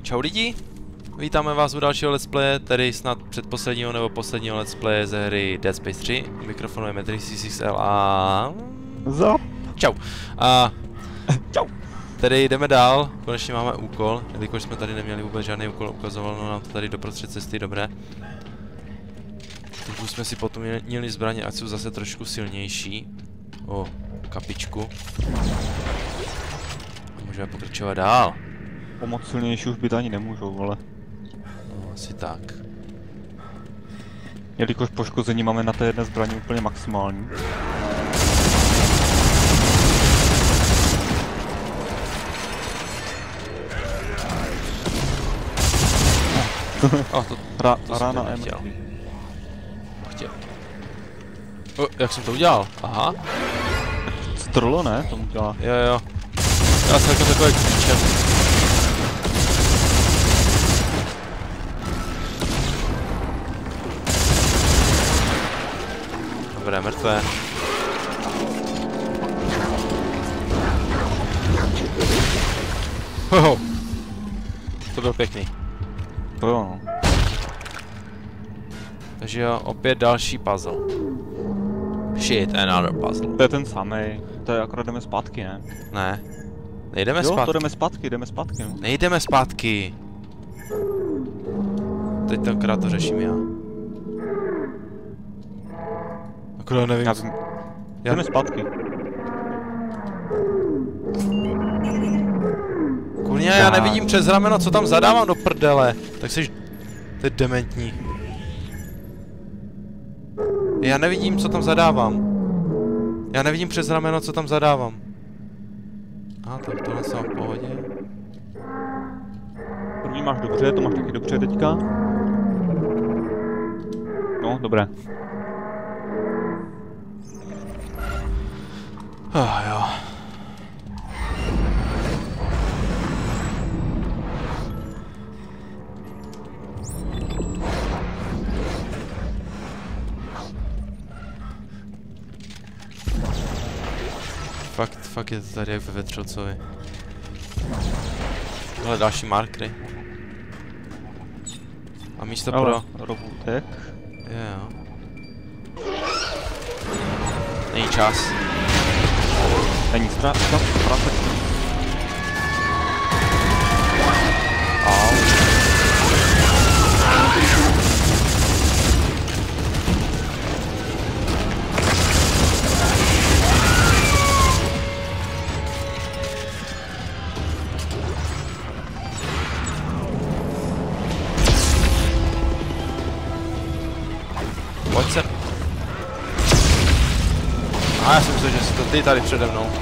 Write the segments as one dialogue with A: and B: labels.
A: Čau lidi, vítáme vás u dalšího let's playe, tedy snad předposledního nebo posledního let's playe ze hry Dead Space 3. Mikrofonu je Metr66L a...
B: Zap.
A: Čau. A...
B: Čau.
A: Tedy jdeme dál, konečně máme úkol, jelikož jsme tady neměli vůbec žádný úkol, ukazovalo nám to tady doprostřed cesty, dobré. Teď už jsme si potom měli zbraně, ať jsou zase trošku silnější. O, kapičku. A můžeme pokračovat dál.
B: O moc silnější už být ani nemůžou, ale...
A: No, asi tak.
B: Jelikož poškození máme na té jedné zbraně úplně maximální.
A: To
B: rána M.
A: Chtěl. O, jak jsem to udělal? Aha.
B: Strlo, ne? To udělá.
A: Jo. Já jsem jako takový klíčem. Dobré, mrtvé. Hoho. To byl pěkný.
B: To jo, no.
A: Takže jo, opět další puzzle. Shit, another puzzle.
B: To je ten samej. To je akorát jdeme zpátky, ne?
A: Ne. Nejdeme
B: jo,
A: zpátky.
B: to jdeme zpátky, no.
A: Nejdeme zpátky. Teď tenkrát to řeším já. Akorát nevím.
B: Jdeme zpátky.
A: Kurně, já nevidím přes rameno, co tam zadávám do prdele. Tak jsi... To je dementní. Já nevidím, co tam zadávám. Já nevidím přes rameno, co tam zadávám. A tak tohle jsem v pohodě.
B: První máš dobře, to máš taky dobře teďka. No, dobré.
A: Jo. Fakt je to tady jak ve Vetřelcovi. Tohle další markery. A místo pro...
B: Robůtek.
A: Jo. Není čas.
B: Není práce.
A: Pojď sem. A já jsem myslel, že jsi to ty tady přede mnou.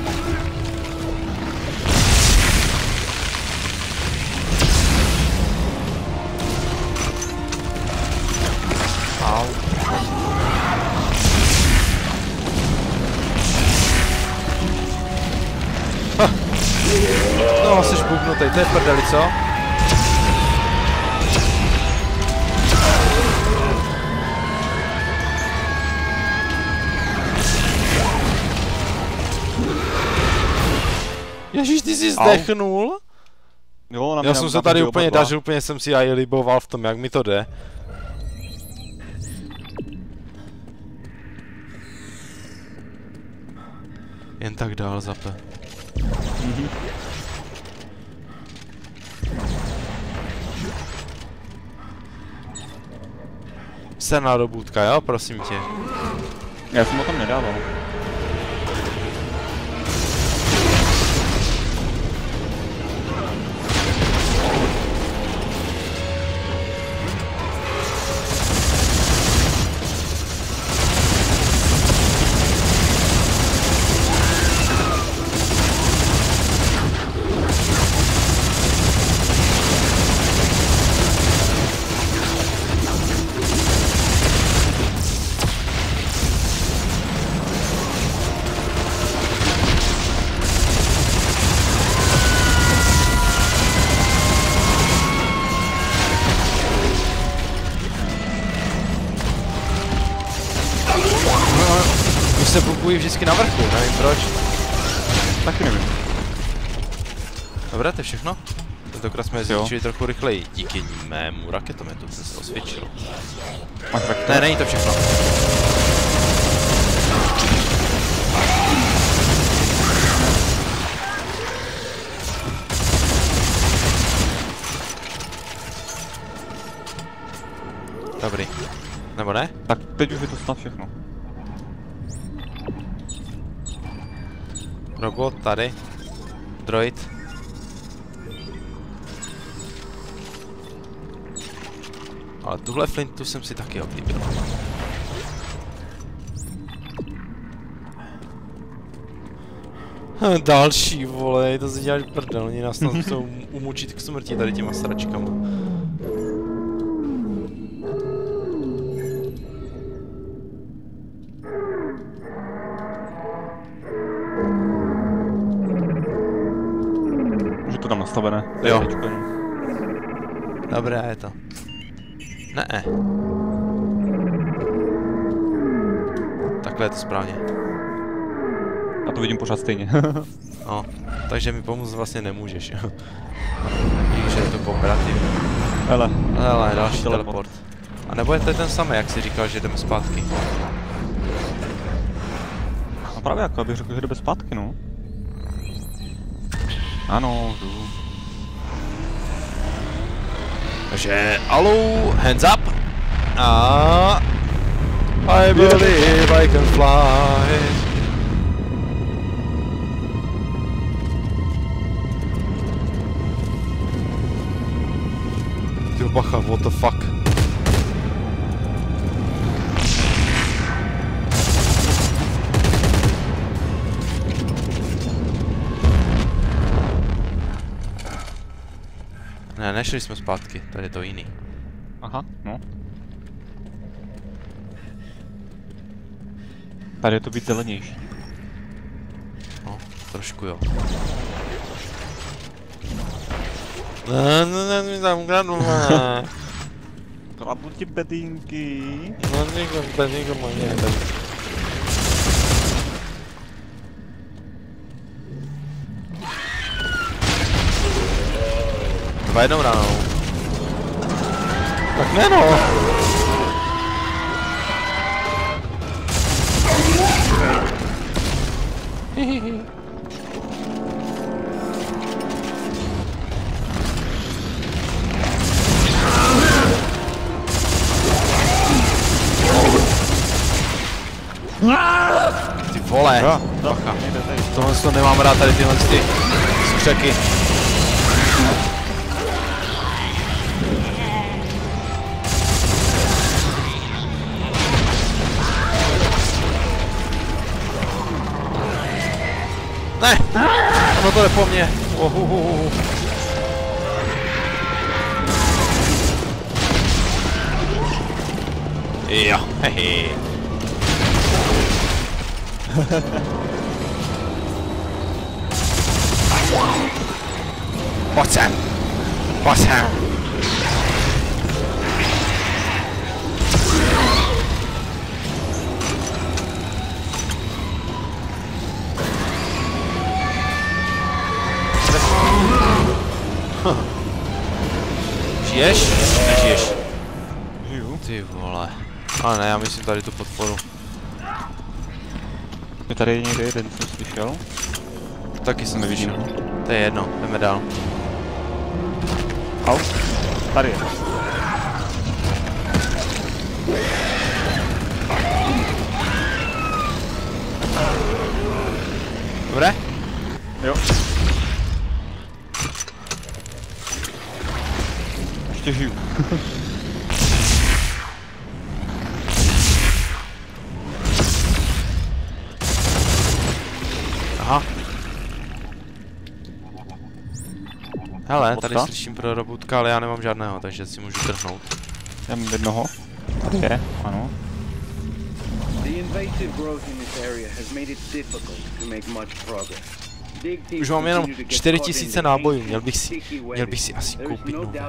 A: Au. No, jsi bubnutej, to je prdeli, co? Ježíš, ty jsi zdechnul?
B: Jo,
A: já jsem se tady úplně dažil, úplně jsem si aj liboval v tom, jak mi to jde. Jen tak dál, zape. Serná robůtka, jo? Prosím tě.
B: Já jsem o tom nedával.
A: Se bubují vždycky na vrchu, nevím proč.
B: Taky nevím.
A: Dobré, to je všechno? Tentokrát jsme je zničili trochu rychleji, díky mému raketometu jsem se osvědčil. Ne, není to všechno. Dobrý. Nebo ne?
B: Tak teď už je to snad všechno.
A: Robot, tady. Droid. Ale tuhle flintu jsem si taky oblíbil. Další, vole, to si děláš prdel, oni nás tam chcou umučit k smrti tady těma sračkama.
B: Už je to tam nastavené.
A: Jo. Dobré, je to. Ne. Takhle je to správně.
B: Já to vidím pořád stejně.
A: No, takže mi pomoct vlastně nemůžeš, jo. Víš, že je to kooperativní.
B: Hele,
A: Další teleport. A nebo je to ten samý, jak jsi říkal, že jdeme zpátky.
B: no právě jako, abych řekl, že jde bez zpátky, no. Ano, jdu.
A: Takže, alou, hands up. A I believe I can fly. Ty bacha, what the fuck. Ne, nešli jsme zpátky, tady je to jiný.
B: Aha, no. Tady je to být zelenější.
A: No, trošku jo. Ne, tam granule.
B: Kradu ti bedínky.
A: Bedínky moje. Dva jednou ranou. Tak ne no. Ty vole. Bacha. Tohle to nemám rád, tady tyhle ty skřeky. Ne! Ono to jde po mně. Jo, hehe. Pojď sem! Pojď sem! Žiješ? Nežiješ.
B: Žiju.
A: Ty vole. Ale ne, já myslím tady tu podporu.
B: Je tady někde jeden, jsem slyšel.
A: Taky jsem neviděl. To je jedno, jdeme dál.
B: Au. Tady je.
A: Dobré?
B: Jo. Ještě žiju.
A: Aha. Hele, tady slyším pro robotka, ale já nemám žádného, takže si můžu trhnout.
B: Já mám jednoho. Tady je, ano.
A: Už mám jenom 4000 nábojů, měl bych si asi koupit nové.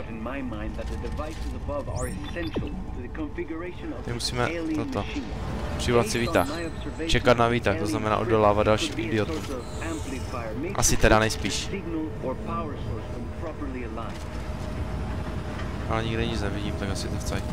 A: My musíme toto. Přivolat si výtah. Čekat na výtah, to znamená odolávat dalším idiotům. Asi teda nejspíš. Ale nikde nic nevidím, tak asi to v cajku.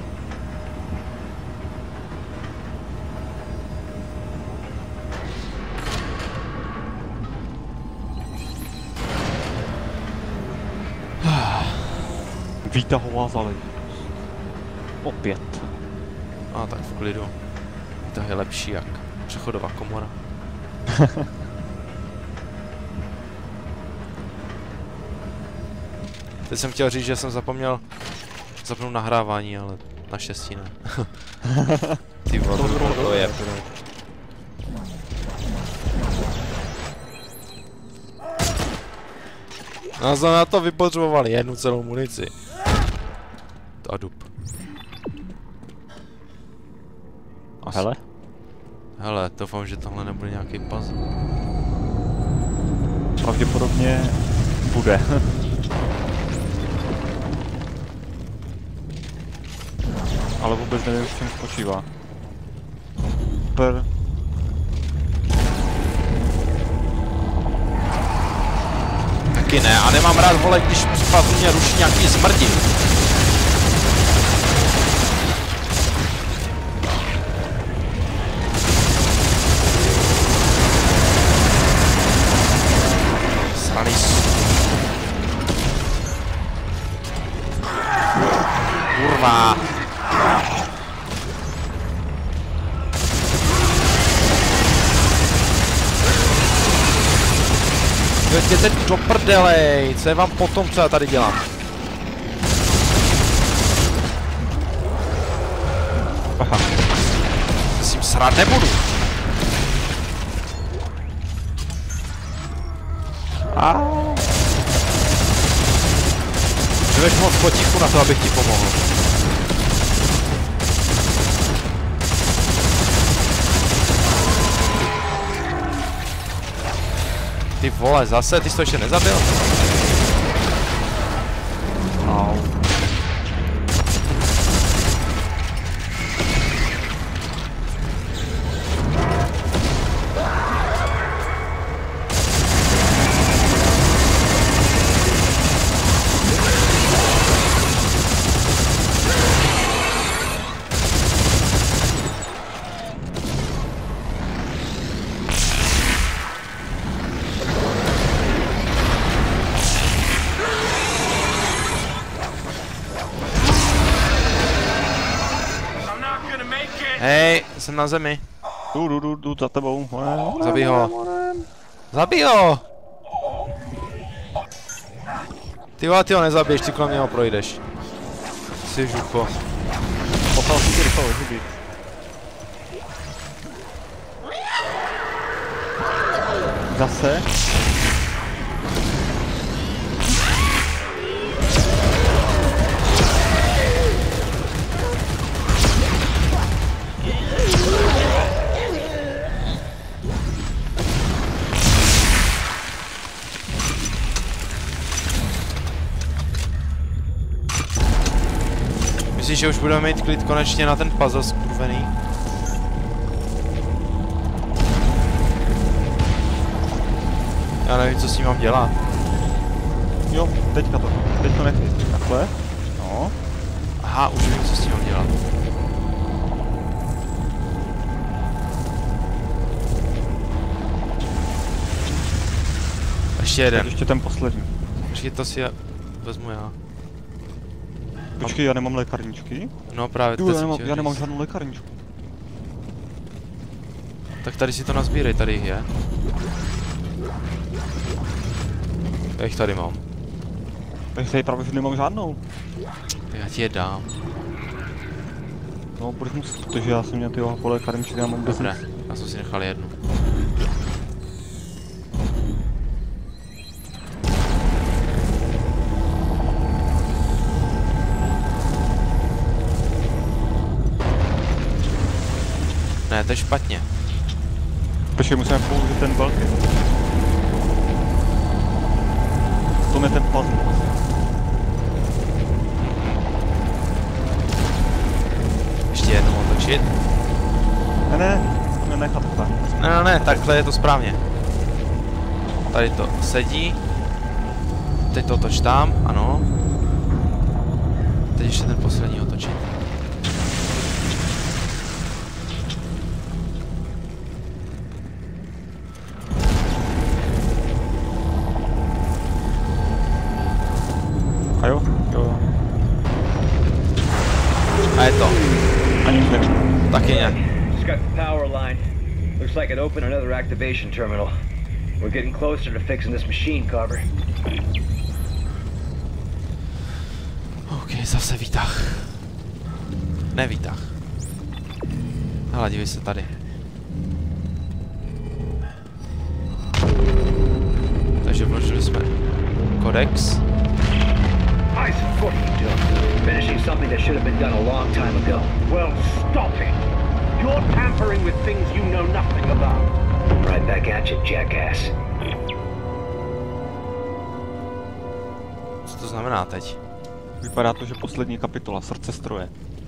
B: Výtahová záležitost. Opět.
A: A tak v klidu. To je lepší jak přechodová komora. Teď jsem chtěl říct, že jsem zapomněl zapnout nahrávání, ale naštěstí ne. Ty vole, to je. No jsme na to vypotřebovali jednu celou munici. A dup.
B: A hele?
A: Hele, doufám, že tohle nebude nějaký puzzle.
B: Pravděpodobně bude. Ale vůbec nevím, v čem spočívá. Super.
A: Taky ne, a nemám rád, vole, když připadu mě ruší nějaký smrti. Sraný kurva. Jděte do prdelej, co je vám potom, co já tady dělám?
B: Aha.
A: S tím srát nebudu. Jdeš moc potichu na to, abych ti pomohl. Ty vole, zase? Ty jsi to ještě nezabil? Au. Hej, jsem na zemi.
B: Jdu za tebou.
A: Zabij ho. Zabij ho! Ty ho nezabiješ, ty kolem něho projdeš. Jsi žucho.
B: Poslal si ty rychle vyhubit. Zase?
A: Myslíš, že už budeme mít klid konečně na ten puzzle skurvený? Já nevím, co s tím mám dělat.
B: Jo, teďka nechci. Takhle. No.
A: Aha, už vím, co s tím mám dělat. Ještě jeden.
B: Ještě ten poslední.
A: Počkej, to si vezmu já.
B: Počkej, já nemám lékárničky.
A: No právě,
B: Já nemám žádnou lékárničku.
A: Tak tady si to nazbírej, tady jich je. Já jich tady mám.
B: Já tady právě že nemám žádnou.
A: Já ti je dám.
B: No, budeš muset, protože já jsem měl ty po lékárničky, já mám vůbec
A: Dobré, já jsem si nechal jednu. Ne, to je špatně.
B: Počkej, musíme použít ten velký. To je ten puzzle.
A: Ještě jednou otočit.
B: Ne, nechat to tak.
A: Ne, takhle je to správně. Tady to sedí. teď to otoč tam, ano. Teď ještě ten poslední otočit.
B: A jo, jo.
A: A je to.
B: Ani nic nevím.
A: Taky ne.
C: Just got the power line. Looks like it opened another activation terminal. We're getting closer to fixing this machine, Carver.
A: OK, zase výtah. Ne výtah. Hele, dívej se tady. Takže vložili jsme kodex.
C: Isaac, what are you doing? Finishing something that should have been done a long time ago.
D: Well, stop it! You're tampering with things you know nothing about.
C: Right back at you, jackass.
A: Co to znamená teď?
B: Vypadá to, že poslední kapitola, srdce stroje.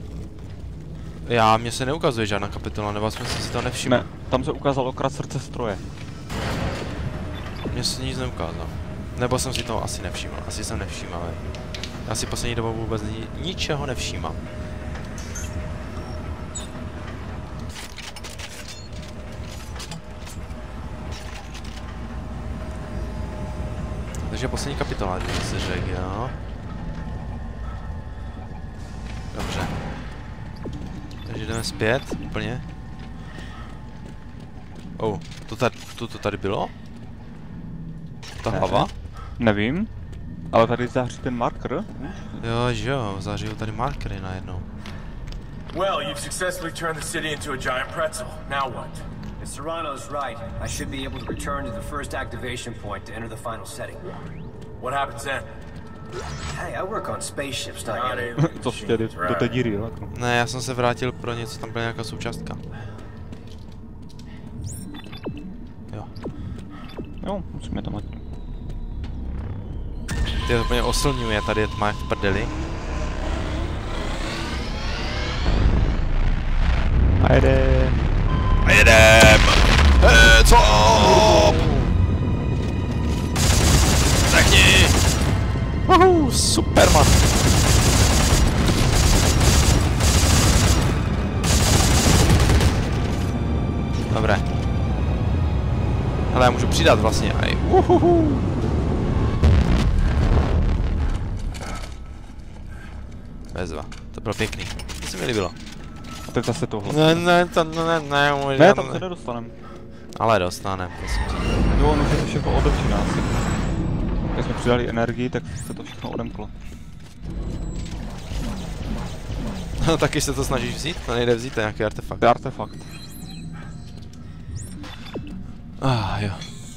A: Mně se neukazuje žádná kapitola, nebo jsme si to nevšimli.
B: Ne, tam se ukázalo krát srdce stroje.
A: Mně se nic neukázalo. Nebo jsem si toho asi nevšiml, asi jsem nevšímal. Já si poslední dobou vůbec ničeho nevšímám. Takže poslední kapitola, když se řekl, jo. Dobře. Takže jdeme zpět, úplně. To tady bylo? Ta hlava?
B: Nevím. Ale tady září ten marker.
A: Jo, že jo, září tady markery najednou.
E: Well, you've successfully turned the city into a giant pretzel. Now what?
F: If Serrano's right, I should be able to return to the first activation point to enter the final setting.
E: What happens then?
F: Hey, I work on spaceships, not
E: Not
F: you.
E: alien
B: Co jste do
E: machines,
B: té díry, jo?
A: Ne, já jsem se vrátil pro něco, tam byla nějaká součástka. Jo.
B: Jo, musíme tam mít.
A: Ty to úplně oslňuje, tady je tma jak v prdeli.
B: A jedem.
A: A jedem! Co? Řekni! Superman! Dobré. Hele, já můžu přidat vlastně aj. Bezva. To bylo pěkný. To se mi líbilo.
B: A teď zase tohle.
A: Ne,
B: Ne, tam se nedostanem.
A: Ale dostanem, prosím tě.
B: Jo, no, že to všechno odemčí nás. Když jsme přidali energii, tak se to všechno odemklo.
A: No taky se to snažíš vzít? To nejde vzít, to je nějaký artefakt.
B: To je artefakt.
A: Jo.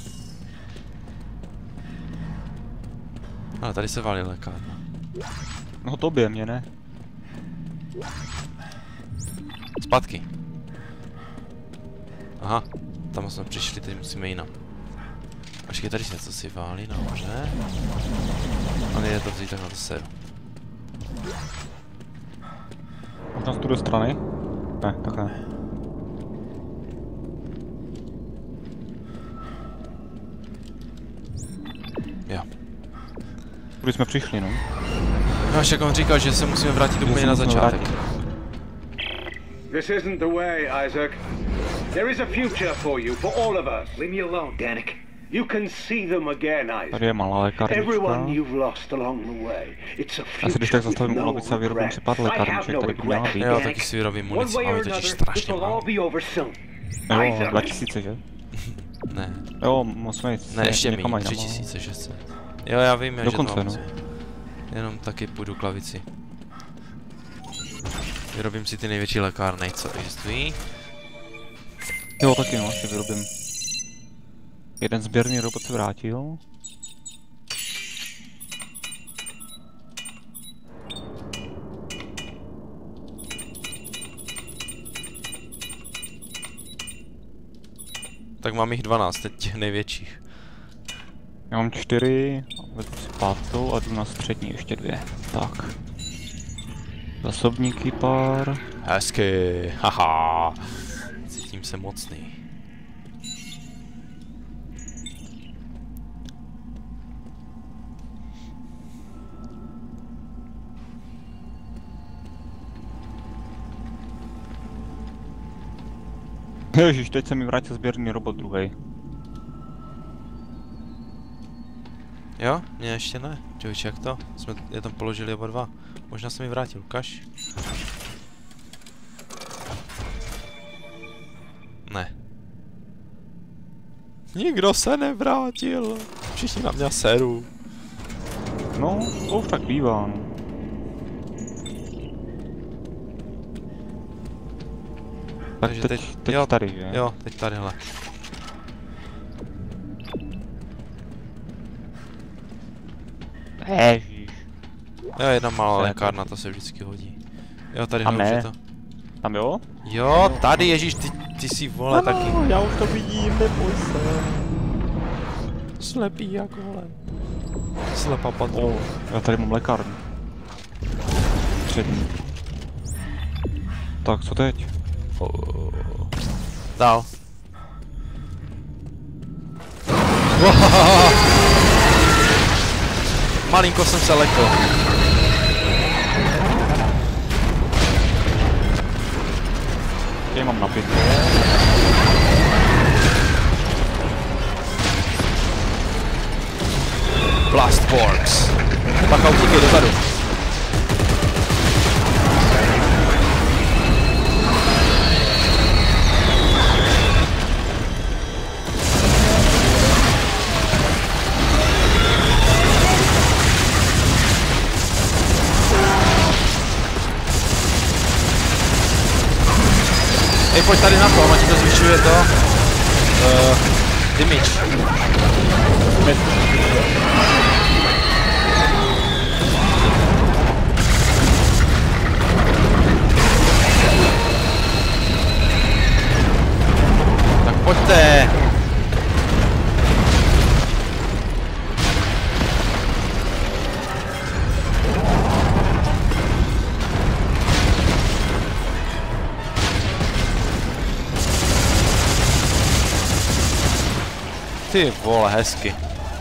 A: Ale tady se valí lékárna.
B: No tobě, mě ne.
A: Zpátky. Aha, tam jsme přišli, teď musíme jinam. Počkej, tady se něco si válí nahoře. A nejde to vzít, tak na to sedu.
B: Možná z druhé strany? Ne, tak ne.
A: Jo.
B: Kudy jsme přišli, no?
A: No až jak on říkal, že se musíme vrátit úplně na začátek.
D: This isn't the way, Isaac. There is a future for you, for all of us.
C: Leave me alone, Danik.
D: You can see them again,
B: Tady
D: Isaac.
B: je malá lékárnička.
D: Everyone you've lost along the way. It's a
B: Já se když
D: future
B: tak zastavím
D: with
B: u
D: no
B: lavice a vyrobím
D: regret.
B: si pár
D: I have
B: lékárniček,
D: no
B: tady by měla
D: regret,
B: být.
A: Jo,
D: Danik.
A: taky si vyrobím
D: One
A: munici,
D: way
A: máme
D: or
A: totiž
D: another,
A: strašně
D: this will all
A: málo.
D: be over soon.
B: Jo,
D: Isaac.
B: 2000, že?
A: Ne,
B: Jo, musíme jít
A: ne, ještě
B: někam
A: méně,
B: jinam,
A: 3600. Jo, já vím, že
B: Dokonce,
A: to mám.
B: no.
A: Jenom taky půjdu k lavici. Vyrobím si ty největší lékárny, co existují.
B: Jo, taky no, si vyrobím. Jeden sběrný robot se vrátil.
A: Tak mám jich 12, teď těch největších.
B: Já mám 4, vezmu si 5. a jdu na střední ještě 2. Tak. Zásobníky pár.
A: Hezky, haha. Cítím se mocný.
B: Ježiš, teď se mi vrátil sběrný robot druhý.
A: Jo? Mně ještě ne. Čověče, jak to? Jsme je tam položili oba dva. Možná se mi vrátil, ukaž. Ne. Nikdo se nevrátil. Všichni na mě seru.
B: No, to už tak bývá, no. Tak
A: Takže
B: teď
A: jo,
B: tady, že?
A: Jo, teď tadyhle.
B: Ježiš.
A: Jo, jedna malá
B: Ne,
A: lékárna, to se vždycky hodí. Jo, tady
B: Tam
A: už je
B: ne.
A: to.
B: Tam jo?
A: Jo, tady Ježíš, ty jsi vole taky.
B: Já už to vidím, neboj se.
A: Slepý jako vole. Slepá patrol.
B: Oh, já tady mám lékárnu. Přední. Tak, co teď?
A: Dál. Malinko jsem se lekl.
B: Tady mám napětí.
A: Blast Forks. Pak utíkej dozadu. Hej, pojď tady na to, ono ti to zvyšuje to damage. Tak pojďte. Ty vole, hezky.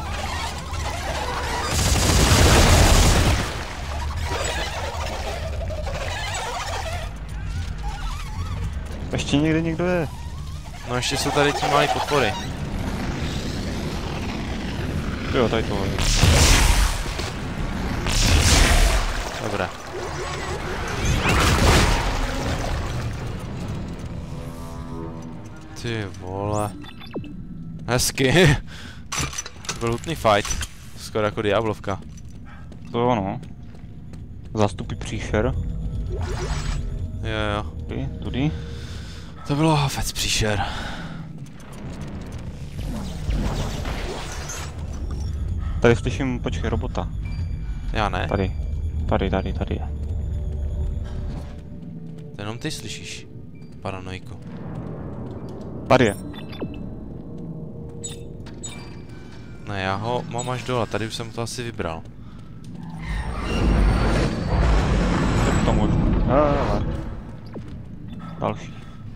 B: Ještě někde někdo je.
A: No ještě jsou tady ti malé podpory.
B: Jo, tady tohle.
A: Dobré. Ty vole. Hezky. To byl hutný fight. Skoro jako Diablovka.
B: To jo, no. Zástupy příšer.
A: Jo.
B: Tudy.
A: To bylo hafec příšer.
B: Tady slyším, počkej, robota.
A: Já ne.
B: Tady je.
A: To jenom ty slyšíš. Paranoiku.
B: Tady je.
A: Ne, já ho mám až dole, tady už jsem to asi vybral.
B: Jak to možná? Další.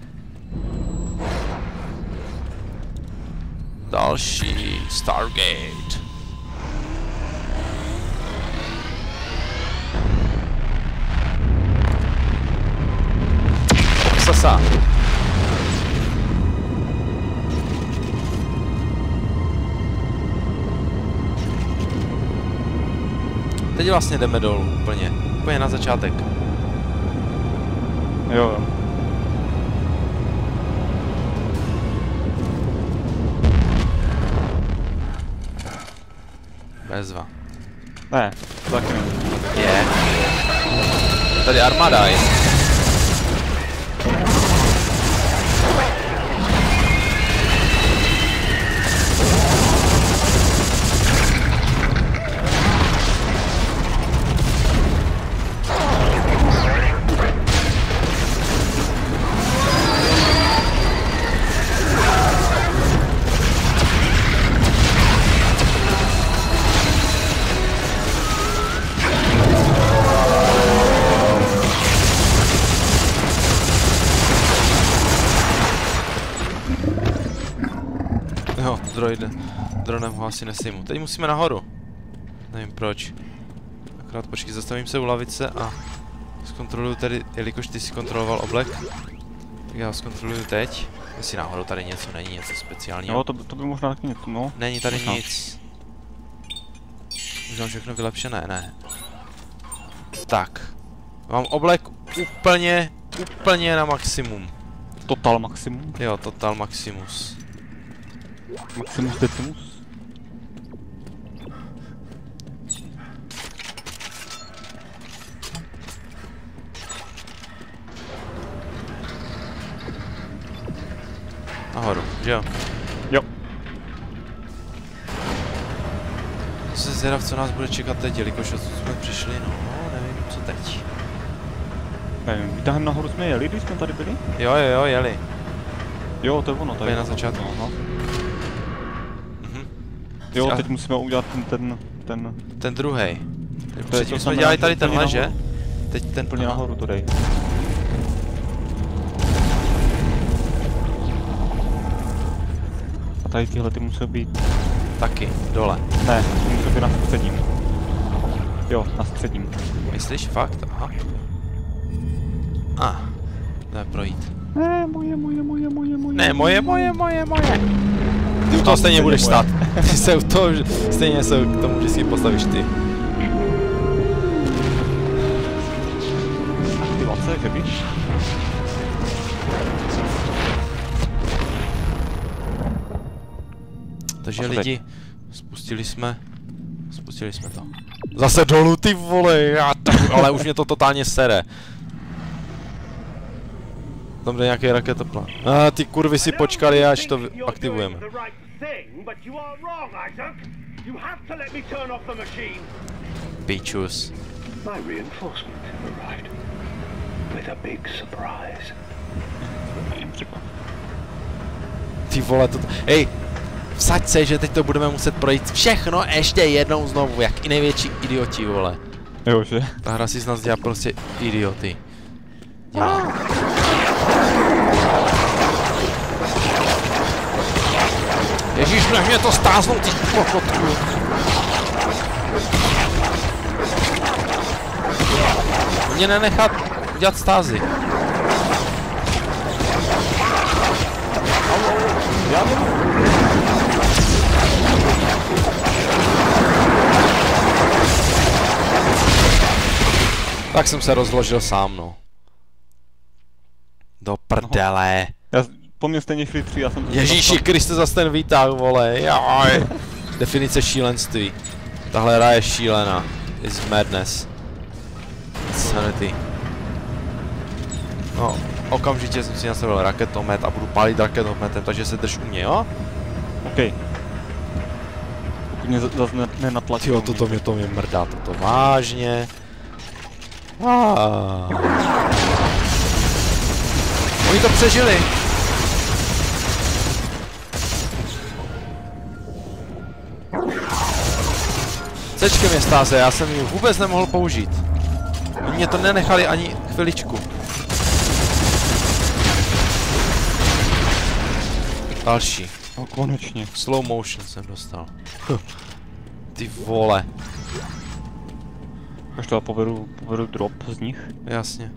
A: Další Stargate. Sasa. Teď vlastně jdeme dolů, úplně na začátek.
B: Jo.
A: Bezva.
B: Ne, to taky není.
A: Je. Tady armáda je. Jo, dronem ho asi nesejmu. Teď musíme nahoru. Nevím proč. Akorát počkej, zastavím se u lavice a zkontroluju tedy, jelikož ty si kontroloval oblek, tak já ho zkontroluju teď. Jestli náhodou tady něco není, něco speciálního.
B: Jo, to by možná taky něco, no.
A: Není tady
B: možná.
A: nic. Už mám všechno vylepšené, ne. Tak. Mám oblek úplně na maximum.
B: Total maximum.
A: Jo, total maximus.
B: Maximus decimus.
A: Nahoru, že jo?
B: Jo.
A: Jsem zvědav, co nás bude čekat teď, jelikož odsud jsme přišli, no, nevím, co teď.
B: Nevím, výtahem nahoru jsme jeli, když jsme tady byli?
A: Jo, jeli.
B: Jo, to je ono, tady.
A: Na začátku.
B: No.
A: Mhm.
B: Jo, teď musíme udělat
A: Ten druhej.
B: To
A: Předtím jsme
B: znamená,
A: dělali
B: že
A: tady
B: úplně
A: tenhle, že?
B: nahoru.
A: Teď ten
B: Úplně nahoru to dej. A tady tyhle ty musí být...
A: Taky, dole.
B: Ne, musí být na středním. Jo, na středním.
A: Myslíš? Fakt? Aha. Jdeme projít.
B: Ne, moje.
A: Ne, moje. Ty u toho stejně budeš stát. Ty se u toho, stejně se k tomu vždycky postavíš ty.
B: Aktivace, že víš?
A: Takže lidi, spustili jsme to. Zase dolů, ty vole, ale už mě to totálně sere. Tam jde nějaký raketoplán. Ty kurvy si počkali, až to aktivujeme. Pičus.
D: My reinforcement arrived with a big surprise.
A: Ty vole, hej, vsaď se, že teď to budeme muset projít všechno ještě jednou znovu, jak i největší idioti, vole.
B: Jo, že?
A: Ta hra si z nás dělá prostě idioty. Ježíš, nech mě to stáznou, ty kokotku. Mě nenechat udělat stázy. Tak jsem se rozložil sám, no. Do prdele.
B: Po mně stejně šli 3, já jsem...
A: Ježíši Kriste, zas ten výtah, vole, jaj. Definice šílenství. Tahle hra je šílená. It's madness. Insanity. No, okamžitě jsem si nastavil raketomet a budu pálit raketometem, takže se drž u mě, jo?
B: OK. Pokud mě zase nenatlačí.
A: Jo, to mě mrdá, toto vážně. Oni to přežili. Sečke mě stáze, já jsem ji vůbec nemohl použít. Oni mě to nenechali ani chviličku. Další.
B: No konečně.
A: Slow motion jsem dostal. Ty vole.
B: Až to já poberu drop z nich.
A: Jasně.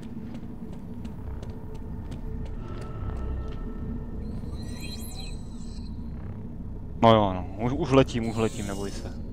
B: No jo, no. Už letím, neboj se.